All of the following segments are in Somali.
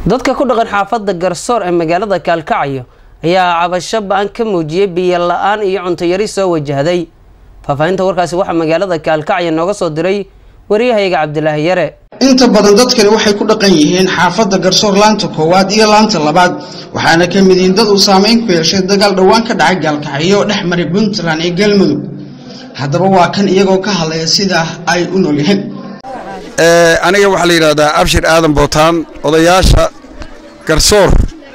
dadka ku dhaqan xaafadda Garsoor ee magaalada Kalkacayo ayaa cabasho baan ka muujiyay biyo la'aan iyo cunto yari soo wajahday. Faafahinta warkaasi waxa magaalada Kalkacayo nooga soo diray wariyahayga Cabdilaahi Yare. inta badan dadkani waxay ku dhaqan yihiin xaafadda Garsoor laanta koowaad iyo laanta labaad waxaana ka mid yihiin dad u saameyn ku yeeshay dagaal dhawaan ka dhacay Kalkacayo dhexmaray Puntland iyo Galmudug. haddaba waa kan iyagoo ka hadlaya sida ay u nool yihiin. aniga waxa la yiraahdaa Abshir Aadan Bootaan odayaasha Garsoor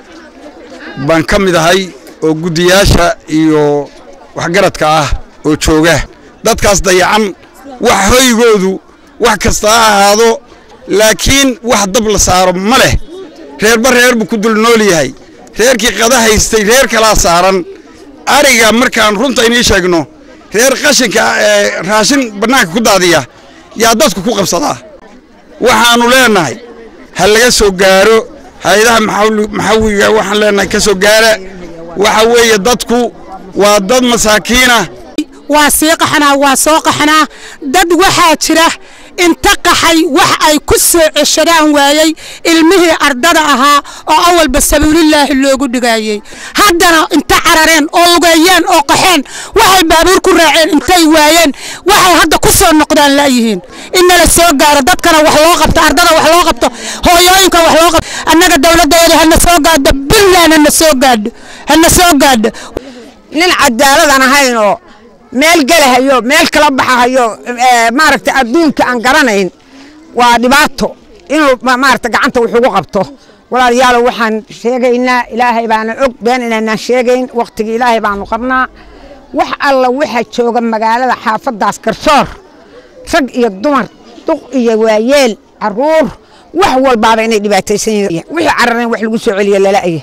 baan ka mid ahay oo gudiyaasha iyo waxgaradka ah oo jooga dadkaas dayacan wax hoygoodu wax kasta ahaado laakiin wax dab la saaro ma leh reer bu ku dul nool yahay reerkii qada haystay reer kala saaran ariga markaan runta inii sheegno reer qashinka raashin banaanka ku daadiya yaa dadku ku qabsadaa waxaanu leenahay hal laga soo gaaro hay'adaha maxawiga waxaan leenahay ka soo gaara waxa weeye dadku waa dad masaakiina waa soo qaxnaa dad waxa jira inta qaxay wax ay ku soo ceshadaan waayay ilmihii ardada ahaa oo awalba sabuulilaahi loogu dhigayay haddana inta carareen oo lugayeen oo qaxeen waxay baabuur ku raaceen intay waayeen waxay hadda ku soo noqdaan la yihiin in la soo gaaro dadkana wax loo qabto ardada wax loo qabto hooyooyinka wax loo qabto annaga dawladdeeda hana soo gaadho billaana hana soo gaadho nin cadaalad aan ahayno meel galahayo meel kala baxayo maaragta adduunka aan garanayn waa dhibaato inuu maaragta gacanta wax ugu qabto walaalayaal waxaan sheegaynaa ilaahay baana og been inaan sheegayn waqtiga ilaahay baanu qabnaa wax alla waxa jooga magaalada xaafadaas Garsoor rag iyo dumar duq iyo waayeel caruur wax walba inay dhibaataysan yihiin wixii carareen wax lagu soo celiyo lalaayay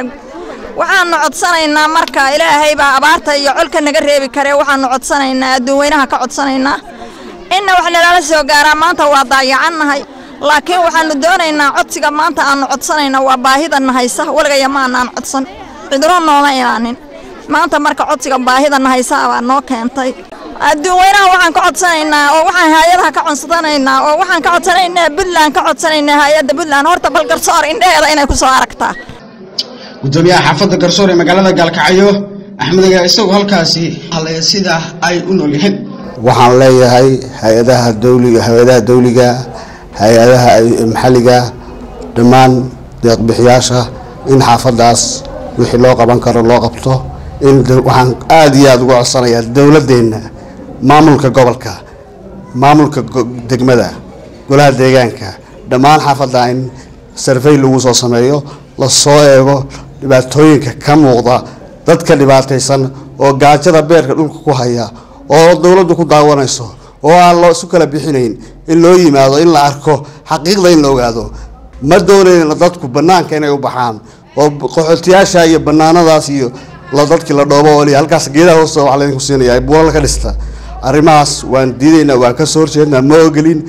waxaan codsanaynaa marka ilaahay baa abaarta iyo colka naga reebi kare waxaan codsanaynaa dadweynaha ka codsanaynaa in wax nala soo gaara maanta waa daayacanahay laakiin waxaan doonaynaa codsiga maanta aan codsanaynaa waa baahida nahaysa walgaya ma aan codsan cidro nooma ilaanin maanta marka codsiga baahida nahaysa waa noo keentay dadweynaha waxaan ka codsanaynaa oo waxaan hay'adaha ka codsanaynaa oo waxaan ka codsanaynaa Puntland ka codsanaynaa hay'adda Puntland horta bal Garsoor indheeda inay ku soo aragtaa gudoomiyaha xaafadda Garsoor ee magaalada Kalkacayo Axmed ayaa isagu halkaasi hadlay sida ay u nool yihiin. waxaan leeyahay hay'adaha dawliga hay'adaha maxalliga dhammaan deeq bixiyaasha in xaafadaas wixii loo qaban karo loo qabto in waxaan aad iyo aad ugu codsanayaa dawladdeena maamulka gobolka maamulka degmada golaha deegaanka dhammaan xaafadda in survey lagu soo sameeyo la soo eego dhibaatooyinka ka muuqda dadka dhibaataysan oo gaajada beerka dhulka ku haya oo dawladdu ku daawanayso oo aan loo isu kala bixinayn in loo yimaado in la arko xaqiiqda in la ogaado ma doonayna dadku banaanka inay u baxaan oo qaxootiyaasha iyo banaanadaas iyo la dadkii la dhoobo oo halkaas geedaha hoose wax la idinku siinayaa buural ka dhista arrimahaas waan diidaynaa waan ka soo horjeednaa ma ogelin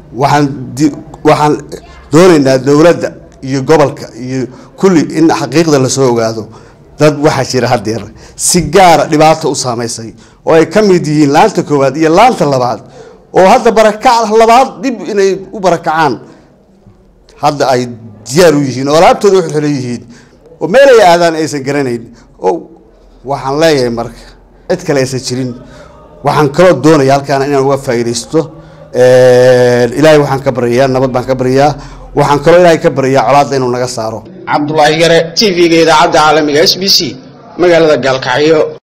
waxaan doonaynaa dawladda iyo gobolka iyo kulli in xaqiiqda la soo ogaado dad waxa jira hadeer si gaar dhibaato u saameysay oo ay ka mid yihiin laanta koowaad iyo laanta labaad oo hadda barakac labaad dib inay u barakacaan hadda ay diyaar u yihiin oo laabtooda u xilxil yihiin oo meel ay aadaan aysan garanayn oo waxaan leeyahay marka cid kale aysan jirin waxaan kaloo doonayaa halkaan inaan uga faa'iideysto ilaahay waxaan ka baryaa nabad baan ka baryaa waxaan kaloo ilaahay ka baryaa colaadda inuu naga saaro. Cabdilaahi Yare TV-ga idaacadda caalamiga SBC magaalada Kalkacayo.